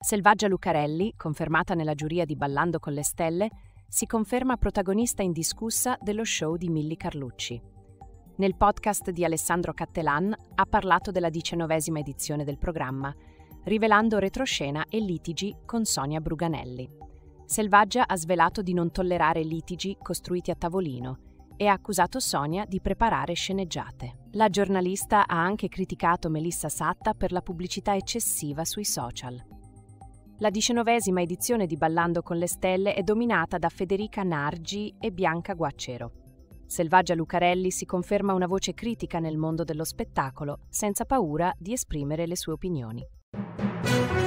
Selvaggia Lucarelli, confermata nella giuria di Ballando con le Stelle, si conferma protagonista indiscussa dello show di Milly Carlucci. Nel podcast di Alessandro Cattelan ha parlato della 19ª edizione del programma, rivelando retroscena e litigi con Sonia Bruganelli. Selvaggia ha svelato di non tollerare litigi costruiti a tavolino e ha accusato Sonia di preparare sceneggiate. La giornalista ha anche criticato Melissa Satta per la pubblicità eccessiva sui social. La 19ª edizione di Ballando con le Stelle è dominata da Federica Nargi e Bianca Guaccero. Selvaggia Lucarelli si conferma una voce critica nel mondo dello spettacolo, senza paura di esprimere le sue opinioni.